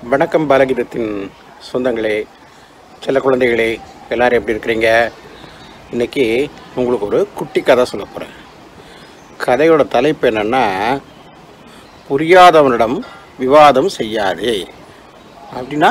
வணக்கம் பாலகீதத்தின் சொந்தங்களே, செல்ல குழந்தைகளே, எல்லோரும் எப்படி இருக்கிறீங்க? இன்றைக்கி உங்களுக்கு ஒரு குட்டி கதை சொல்ல போகிறேன். கதையோட தலைப்பு என்னென்னா, புரியாதவனிடம் விவாதம் செய்யாதே. அப்படின்னா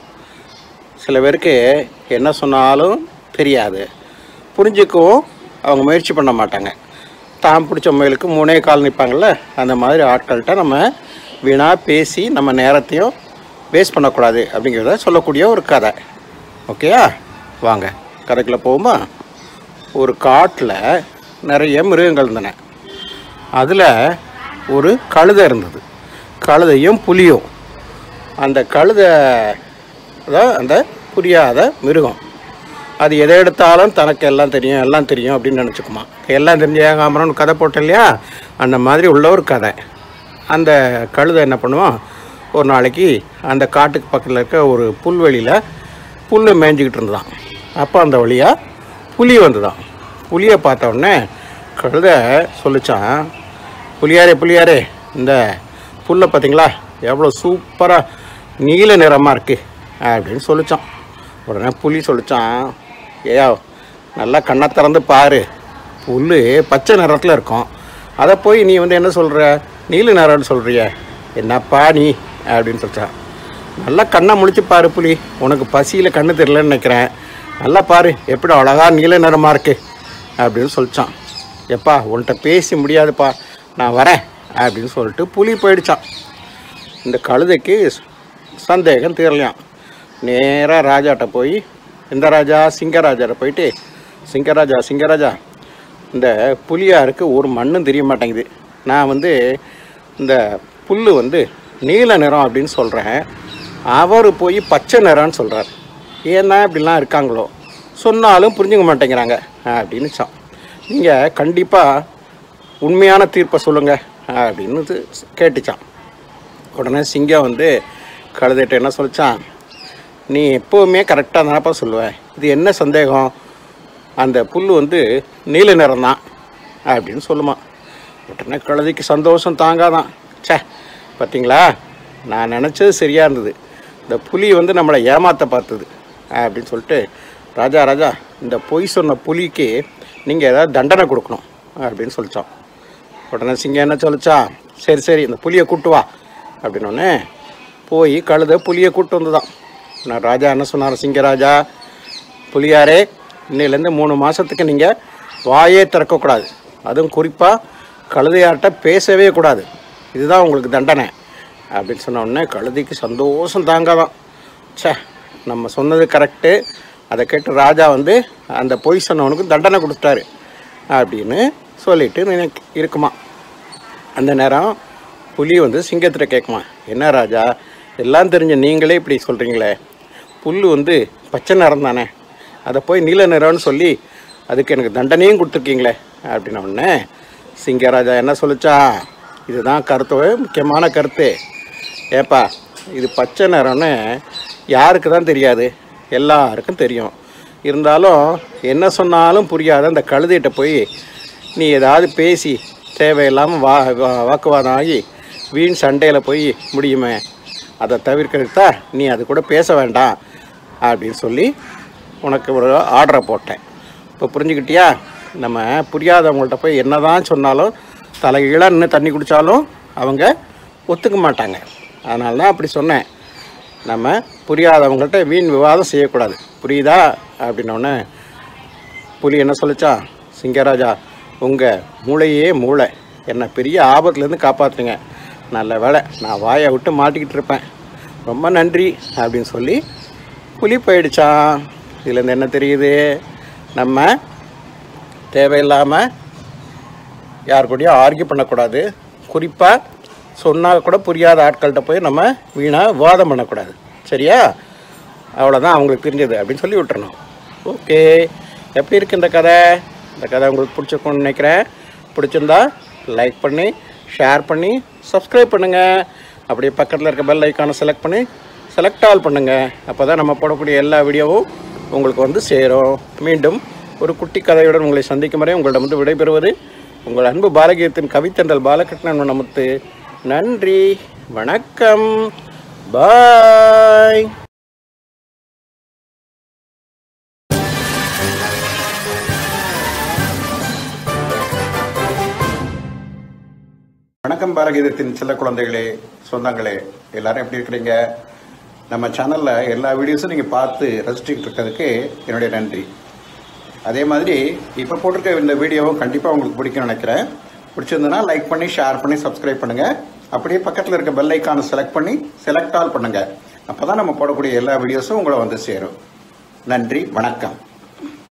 சில பேருக்கு என்ன சொன்னாலும் தெரியாது, புரிஞ்சுக்கவும் அவங்க முயற்சி பண்ண மாட்டாங்க. தான் பிடிச்ச முயலுக்கு மூணே கால் நிற்பாங்கள்ல, அந்த மாதிரி ஆட்கள்கிட்ட நம்ம வீணாக பேசி நம்ம நேரத்தையும் வேஸ்ட் பண்ணக்கூடாது அப்படிங்கிறத சொல்லக்கூடிய ஒரு கதை. ஓகேயா? வாங்க கதைக்குள்ளே போகுமா. ஒரு காட்டில் நிறைய மிருகங்கள் இருந்தன. அதில் ஒரு கழுதை இருந்தது. கழுதையும் புலியும். அந்த கழுதை தான் அந்த புரியாத மிருகம். அது எதை எடுத்தாலும் தனக்கு எல்லாம் தெரியும் அப்படின்னு நினச்சிக்குமா. எல்லாம் தெரிஞ்ச ஏகாமரம்னு கதை போட்டேன் இல்லையா, அந்த மாதிரி உள்ள ஒரு கதை. அந்த கழுதை என்ன பண்ணுவான், ஒரு நாளைக்கு அந்த காட்டுக்கு பக்கத்தில் இருக்க ஒரு புல்வெளியில் புல் மேய்ஞ்சிக்கிட்டு இருந்துதான். அப்போ அந்த வழியாக புலி வந்துதான். புலியை பார்த்த உடனே கழுதை சொல்லிச்சான், புலியாரே, இந்த புல்லை பார்த்தீங்களா, எவ்வளோ சூப்பராக நீல நிறமாக இருக்குது அப்படின்னு சொல்லித்தான். உடனே புலி சொல்லித்தான், ஏயா நல்லா கண்ணை திறந்து பாரு, புல் பச்சை நிறத்தில் இருக்கும், அதை போய் நீ என்ன சொல்கிற, நீல நிறம்னு சொல்கிறிய, என்னப்பா நீ அப்படின்னு சொல்லிட்டான். நல்லா கண்ணை முழிச்சு பாரு புலி, உனக்கு பசியில் கண்ணு தெரியலன்னு நினைக்கிறேன், நல்லா பாரு எப்படி அழகா நீல நிறமாக இருக்குது அப்படின்னு சொல்லித்தான். எப்பா உன்கிட்ட பேசி முடியாதுப்பா, நான் வரேன் அப்படின்னு சொல்லிட்டு புலி போயிடுச்சான். இந்த கழுதைக்கு சந்தேகம் தீரலையாம். நேராக ராஜாட்ட போய், இந்த ராஜா சிங்கராஜாட்ட போயிட்டு, சிங்கராஜா இந்த புலியாருக்கு ஒரு மண்ணும் தெரிய மாட்டேங்குது, நான் இந்த புல் நீல நிறம் அப்படின்னு சொல்கிறேன், அவர் போய் பச்சை நிறம்னு சொல்கிறார், ஏன்னா இப்படிலாம் இருக்காங்களோ, சொன்னாலும் புரிஞ்சுக்க மாட்டேங்கிறாங்க அப்படின்னு சொன்னான். நீங்கள் கண்டிப்பாக உண்மையான தீர்ப்பை சொல்லுங்கள் அப்படின்னு கேட்டுச்சான். உடனே சிங்கம் கழுதைட்ட என்ன சொல்லிச்சான், நீ எப்போவுமே கரெக்டாக தானப்பா சொல்லுவேன், இது என்ன சந்தேகம், அந்த புல் நீல நிறம் தான் அப்படின்னு சொல்லுமா. உடனே கழுதைக்கு சந்தோஷம் தாங்காதான். பார்த்தீங்களா, நான் நினச்சது சரியாக இருந்தது, இந்த புலி நம்மளை ஏமாற்ற பார்த்தது அப்படின்னு சொல்லிட்டு, ராஜா இந்த பொய் சொன்ன புலிக்கு நீங்கள் ஏதாவது தண்டனை கொடுக்கணும் அப்படின்னு சொல்லித்தான். உடனே சிங்கம் என்ன சொல்லிச்சா, சரி இந்த புலியை கூட்டு வா அப்படின்னோடனே போய் கழுதை புலியை கூப்பிட்டு வந்துதான். நான் ராஜா என்ன சொன்னார், சிங்கராஜா, புலியாரே, இன்னிலேருந்து 3 மாதத்துக்கு நீங்கள் வாயே திறக்கக்கூடாது, அதுவும் குறிப்பாக கழுதையார்கிட்ட பேசவே கூடாது, இதுதான் உங்களுக்கு தண்டனை அப்படின்னு சொன்ன உடனே கழுதைக்கு சந்தோஷம் தாங்காதான். நம்ம சொன்னது கரெக்டு, அதை கேட்டு ராஜா அந்த பொய் சொன்னவனுக்கு தண்டனை கொடுத்தாரு அப்படின்னு சொல்லிட்டு இருக்குமா. அந்த நேரம் புலி சிங்கத்திட்ட கேட்குமா, என்ன ராஜா, எல்லாம் தெரிஞ்ச நீங்களே இப்படி சொல்கிறீங்களே, புல் பச்சை நிறம் தானே, அதை போய் நீல நிறம்னு சொல்லி அதுக்கு எனக்கு தண்டனையும் கொடுத்துருக்கீங்களே அப்படின்ன உடனே சிங்கராஜா என்ன சொல்லிச்சா, இதுதான் கருத்து, முக்கியமான கருத்து. ஏப்பா, இது பச்சை நிறம்னு யாருக்கு தான் தெரியாது, எல்லாருக்கும் தெரியும், இருந்தாலும் என்ன சொன்னாலும் புரியாத அந்த கழுதைகிட்ட போய் நீ ஏதாவது பேசி தேவையில்லாமல் வாக்குவாதம் ஆகி வீண் சண்டையில் போய் முடியுமே, அதை தவிர்க்கிறதுக்கு நீ அது கூட பேச வேண்டாம் அப்படின்னு சொல்லி உனக்கு ஒரு ஆர்டரை போட்டேன். இப்போ புரிஞ்சுக்கிட்டியா, நம்ம புரியாதவங்கள்ட்ட போய் என்ன தான் சொன்னாலும் தலைகீழாக நின்று தண்ணி குடித்தாலும் அவங்க ஒத்துக்க மாட்டாங்க. அதனால தான் அப்படி சொன்னேன், நம்ம புரியாதவங்கள்ட்ட வீண் விவாதம் செய்யக்கூடாது, புரியுதா அப்படின்னோடனே புலி என்ன சொல்லிச்சா, சிங்கராஜா, உங்கள் மூளையே மூளை, என்னை பெரிய ஆபத்துலேருந்து காப்பாற்றுங்க, நல்ல வேலை நான் வாயை விட்டு மாட்டிக்கிட்டு இருப்பேன், ரொம்ப நன்றி அப்படின்னு சொல்லி புலி போயிடுச்சான். இதுலேருந்து என்ன தெரியுது, நம்ம தேவையில்லாமல் யார் கூடயும் ஆர்கியூ பண்ணக்கூடாது, குறிப்பாக சொன்னால் கூட புரியாத ஆட்கள்கிட்ட போய் நம்ம வீணாக விவாதம் பண்ணக்கூடாது, சரியா? அவ்வளோதான் அவங்களுக்கு தெரிஞ்சது அப்படின்னு சொல்லி விட்டுறணும். ஓகே, எப்படி இருக்குது இந்த கதை உங்களுக்கு பிடிச்சிருக்கும்னு நினைக்கிறேன். பிடிச்சிருந்தா லைக் பண்ணி ஷேர் பண்ணி சப்ஸ்கிரைப் பண்ணுங்கள். அப்படியே பக்கத்தில் இருக்க பெல் ஐக்கானை செலக்ட் ஆல் பண்ணுங்கள். அப்போ தான் நம்ம போடக்கூடிய எல்லா வீடியோவும் உங்களுக்கு சேரும். மீண்டும் ஒரு குட்டி கதையுடன் உங்களை சந்திக்கும் வரை உங்களிடம் விடைபெறுவது உங்கள் அன்பு பாலகீதத்தின் கவித்தண்டல் பாலகிருஷ்ணன் நமத்து. நன்றி, வணக்கம். பாய். வணக்கம் பாரகீதத்தின் செல்ல குழந்தைகளே, சொந்தங்களே, எல்லாரும் எப்படி இருக்கிறீங்க? நம்ம சேனலில் எல்லா வீடியோஸும் நீங்கள் பார்த்து ரசிச்சுட்டு இருக்கிறதுக்கு என்னுடைய நன்றி. அதே மாதிரி இப்போ போட்டிருக்க இந்த வீடியோவும் கண்டிப்பாக உங்களுக்கு பிடிக்கும்னு நினைக்கிறேன். பிடிச்சிருந்ததுன்னா லைக் பண்ணி, ஷேர் பண்ணி, சப்ஸ்கிரைப் பண்ணுங்கள். அப்படியே பக்கத்தில் இருக்க பெல் ஐக்கானை செலக்ட் பண்ணி செலக்ட் ஆல் பண்ணுங்கள். அப்போ தான் நம்ம போடக்கூடிய எல்லா வீடியோஸும் உங்களை வந்து சேரும். நன்றி, வணக்கம்.